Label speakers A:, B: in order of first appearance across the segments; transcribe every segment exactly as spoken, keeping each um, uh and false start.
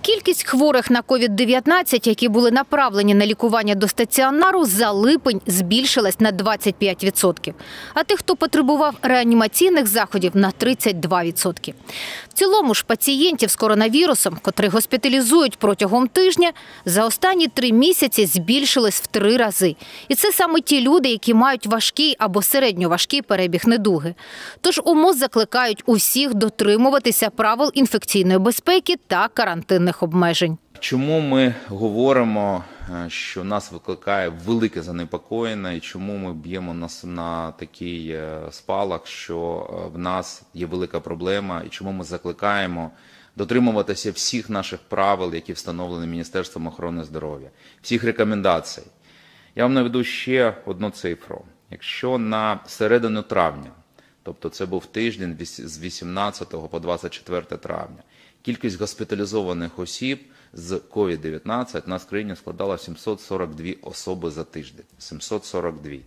A: Кількість хворих на ковід дев'ятнадцять, які були направлені на лікування до стаціонару, за липень збільшилась на двадцять п'ять відсотків. А тих, хто потребував реанімаційних заходів, на тридцять два відсотки. В цілому ж пацієнтів з коронавірусом, котрих госпіталізують протягом тижня, за останні три місяці збільшилось в три рази. І це саме ті люди, які мають важкий або середньоважкий перебіг недуги. Тож у МОЗ закликають усіх дотримуватися правил інфекційної безпеки та карантинних обмежень.
B: Чому ми говоримо, що нас викликає велике занепокоєння і чому ми б'ємо нас на такий спалах, що в нас є велика проблема і чому ми закликаємо дотримуватися всіх наших правил, які встановлені Міністерством охорони здоров'я, всіх рекомендацій. Я вам наведу ще одну цифру. Якщо на середину травня, тобто це був тиждень з вісімнадцятого по двадцять четверте травня, кількість госпіталізованих осіб з ковід дев'ятнадцять на країні складала сімсот сорок дві особи за тиждень. сімсот сорок дві.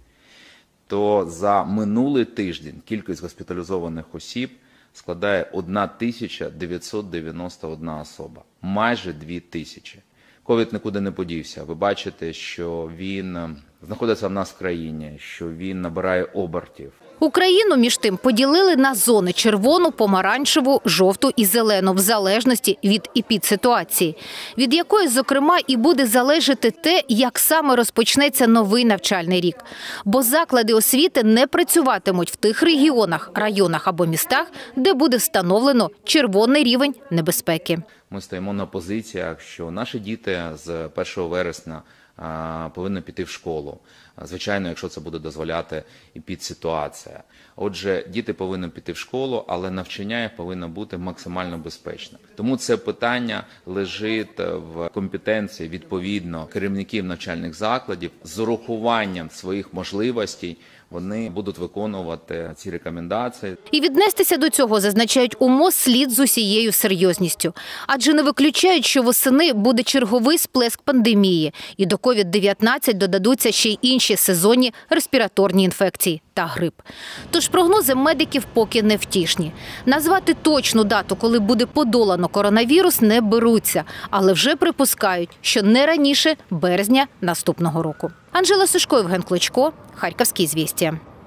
B: То за минулий тиждень кількість госпіталізованих осіб складає тисяча дев'ятсот дев'яносто одна особа. Майже дві тисячі. Ковід нікуди не подівся. Ви бачите, що він знаходиться в нас в країні, що він набирає обертів.
A: Україну, між тим, поділили на зони – червону, помаранчеву, жовту і зелену, в залежності від епідситуації, від якої, зокрема, і буде залежати те, як саме розпочнеться новий навчальний рік. Бо заклади освіти не працюватимуть в тих регіонах, районах або містах, де буде встановлено червоний рівень небезпеки.
B: Ми стоїмо на позиціях, що наші діти з першого вересня повинні піти в школу. Звичайно, якщо це буде дозволяти епідситуація. Отже, діти повинні піти в школу, але навчання їх повинно бути максимально безпечним. Тому це питання лежить в компетенції, відповідно, керівників навчальних закладів. З урахуванням своїх можливостей вони будуть виконувати ці рекомендації.
A: І віднестися до цього, зазначають у МОЗ, слід з усією серйозністю. Адже не виключають, що восени буде черговий сплеск пандемії. І до ковід дев'ятнадцять додадуться ще й інші сезонні респіраторні інфекції та грип. Тож прогнози медиків поки не втішні. Назвати точну дату, коли буде подолано коронавірус, не беруться. Але вже припускають, що не раніше березня наступного року. Анжела Сушко, Євген Клочко, Харківські звістя.